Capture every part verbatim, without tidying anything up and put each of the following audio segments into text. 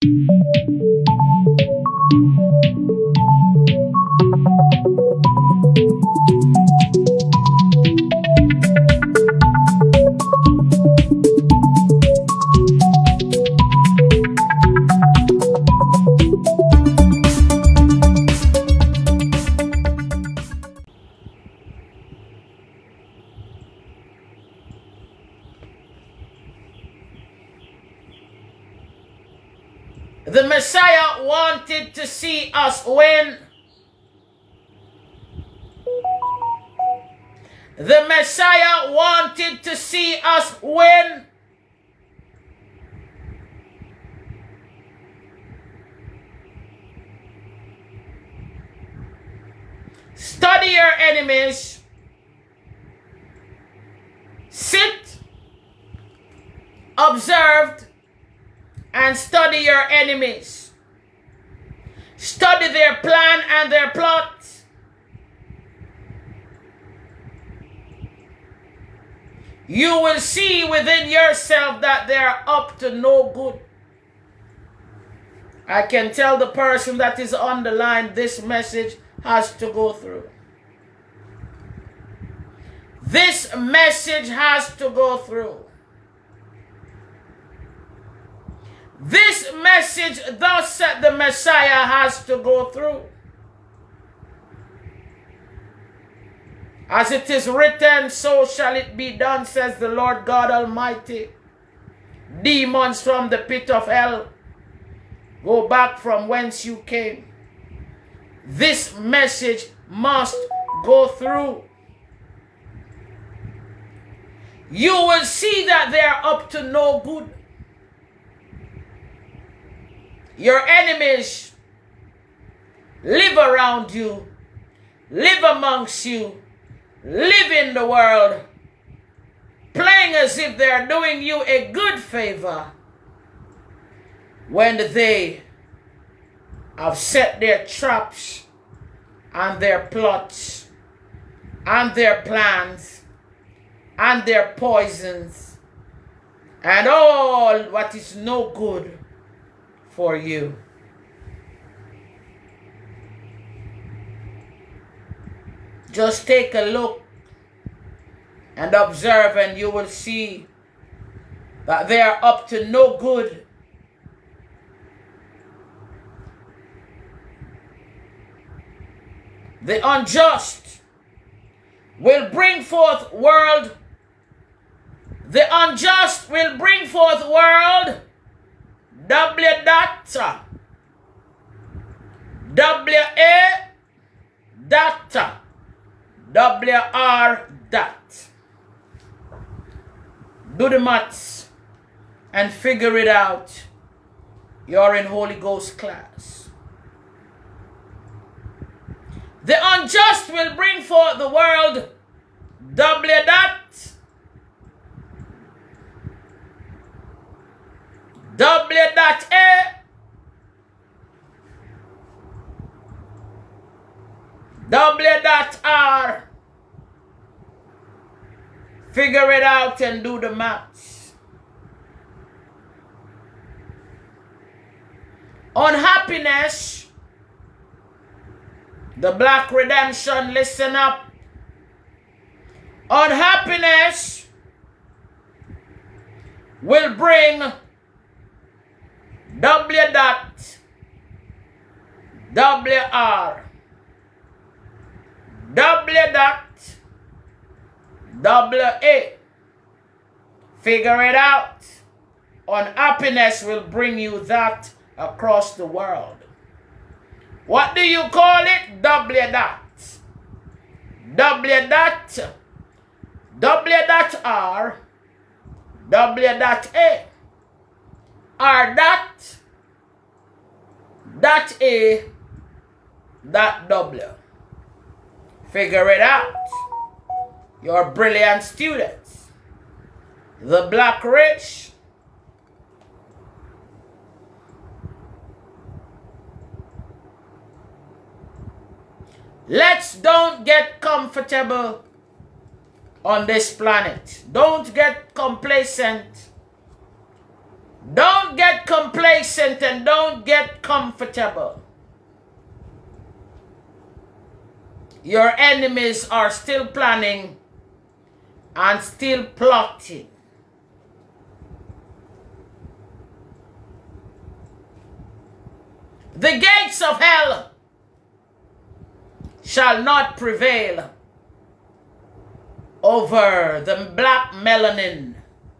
The Messiah wanted to see us win. The Messiah wanted to see us win. Study your enemies. Sit, observe, and study your enemies. Study their plan and their plot. You will see within yourself that they are up to no good. I can tell the person that is on the line, this message has to go through. This message has to go through. This message, thus said the Messiah, has to go through. As it is written, so shall it be done, says the Lord God Almighty. Demons from the pit of hell, go back from whence you came. This message must go through. You will see that they are up to no good. Your enemies live around you, live amongst you, live in the world, playing as if they are doing you a good favor when they have set their traps and their plots and their plans and their poisons and all what is no good for you. Just take a look and observe, and you will see that they are up to no good. The unjust will bring forth world. The unjust will bring forth world. W dot W A dot W R dot. Do the maths and figure it out. You're in Holy Ghost class. The unjust will bring forth the world. W dot W dot A W dot R. Figure it out and do the maths. Unhappiness, the Black Redemption, listen up. Unhappiness will bring W dot W R. W dot W A. Figure it out. Unhappiness will bring you that across the world. What do you call it? W dot. W dot. W dot R. W dot A. R dot. Dot A. Dot W. Figure it out. You're brilliant students. The black race. Let's don't get comfortable on this planet. Don't get complacent. Don't get complacent and don't get comfortable. Your enemies are still planning and still plotting. The gates of hell shall not prevail over the black melanin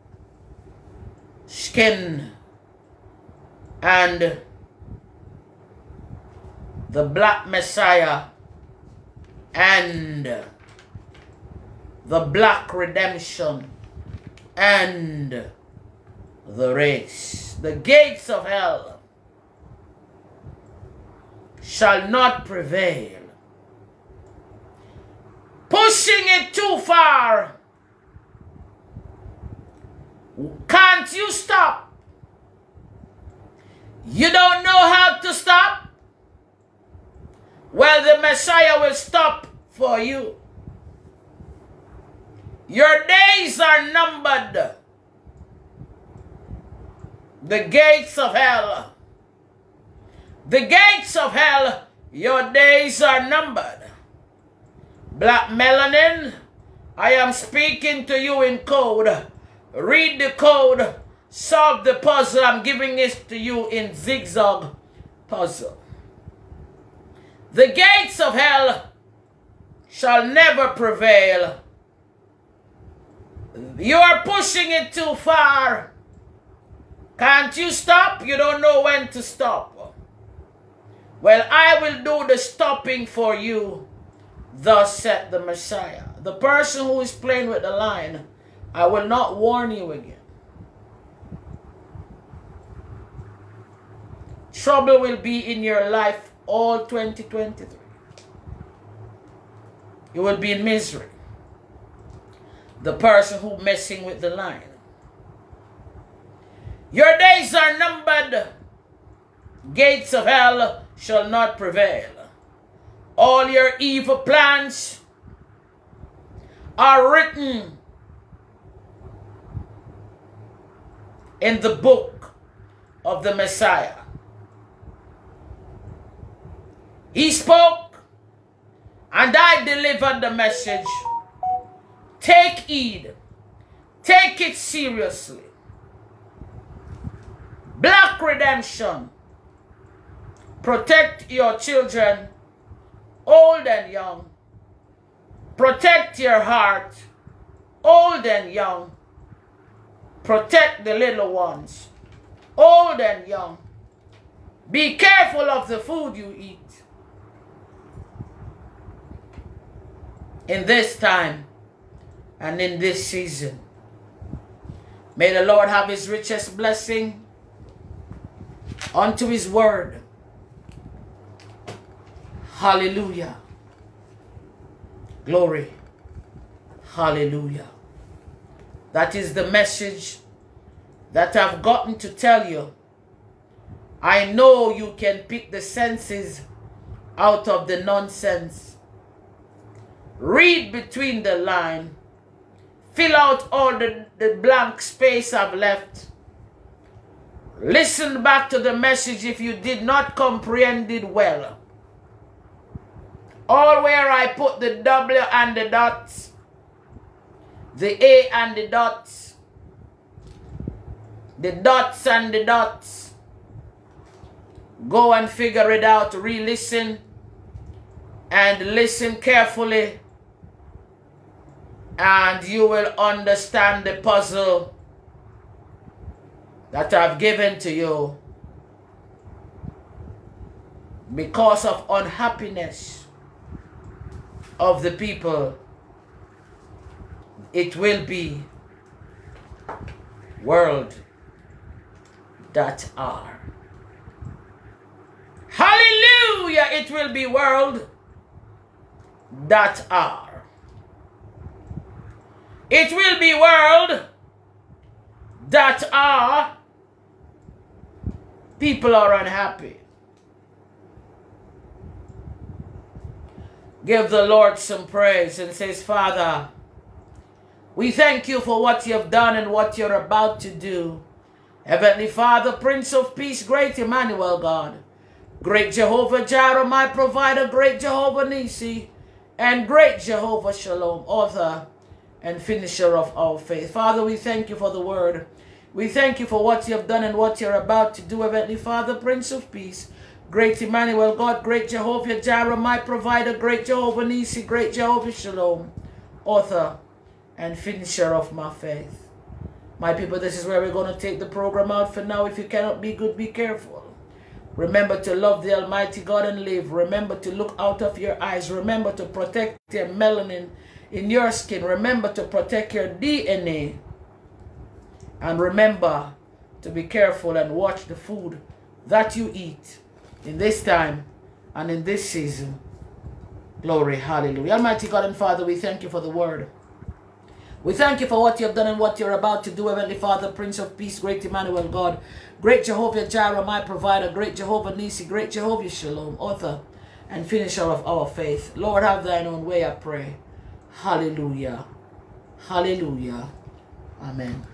skin and the black Messiah and the black redemption and the race. The gates of hell shall not prevail. Pushing it too far. Can't you stop? You don't know how to stop? Well, the Messiah will stop for you. Your days are numbered. The gates of hell. The gates of hell, your days are numbered. Black melanin, I am speaking to you in code. Read the code, solve the puzzle. I'm giving it to you in zigzag puzzle. The gates of hell shall never prevail. You are pushing it too far. Can't you stop? You don't know when to stop. Well, I will do the stopping for you. Thus said the Messiah. The person who is playing with the line, I will not warn you again. Trouble will be in your life all twenty twenty-three. You will be in misery. The person who messing with the line. Your days are numbered. Gates of hell shall not prevail. All your evil plans are written in the book of the Messiah. He spoke and I delivered the message. Take heed. Take it seriously. Black redemption. Protect your children, old and young. Protect your heart, old and young. Protect the little ones, old and young. Be careful of the food you eat. In this time and in this season, may the Lord have his richest blessing unto his word. Hallelujah. Glory. Hallelujah. That is the message that I've gotten to tell you. I know you can pick the senses out of the nonsense. Read between the line. Fill out all the, the blank space I've left. Listen back to the message if you did not comprehend it well. All where I put the W and the dots, the A and the dots, the dots and the dots. Go and figure it out, re-listen, and listen carefully, and you will understand the puzzle that I've given to you. Because of unhappiness of the people, it will be world that are. Hallelujah! It will be world that are. It will be world that are. People are unhappy. Give the Lord some praise and says, Father, we thank you for what you have done and what you're about to do. Heavenly Father, Prince of Peace, great Emmanuel God, great Jehovah Jireh, my provider, great Jehovah Nisi, and great Jehovah Shalom, author and finisher of our faith. Father, we thank you for the word. We thank you for what you have done and what you're about to do, Heavenly Father, Prince of Peace, great Emmanuel God, great Jehovah Jireh, my provider, great Jehovah Nisi, great Jehovah Shalom, author and finisher of my faith. My people, this is where we're going to take the program out for now. If you cannot be good, be careful. Remember to love the Almighty God and live. Remember to look out of your eyes. Remember to protect your melanin in your skin. Remember to protect your D N A. And remember to be careful and watch the food that you eat in this time and in this season. Glory, hallelujah. Almighty God and Father, we thank you for the word. We thank you for what you have done and what you're about to do, Heavenly Father, Prince of Peace, great Emmanuel God, great Jehovah Jireh, my provider, great Jehovah Nisi, great Jehovah Shalom, author and finisher of our faith. Lord, have thine own way, I pray. Hallelujah. Hallelujah. Amen.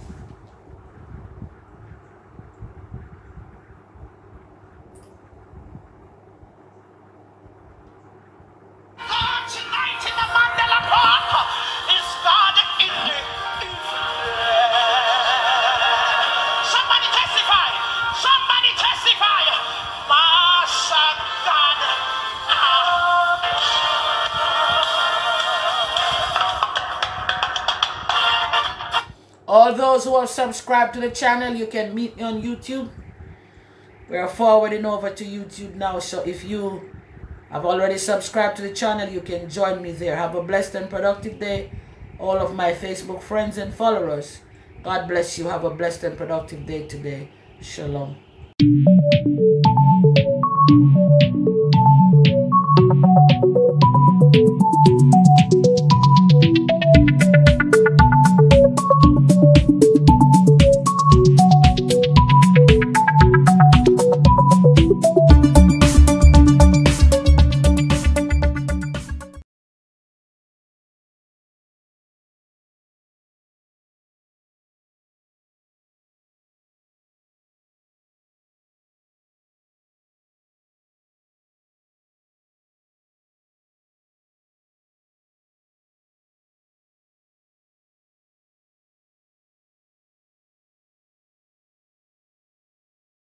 All those who have subscribed to the channel, you can meet me on YouTube. We are forwarding over to YouTube now. So if you have already subscribed to the channel, you can join me there. Have a blessed and productive day. All of my Facebook friends and followers, God bless you. Have a blessed and productive day today. Shalom.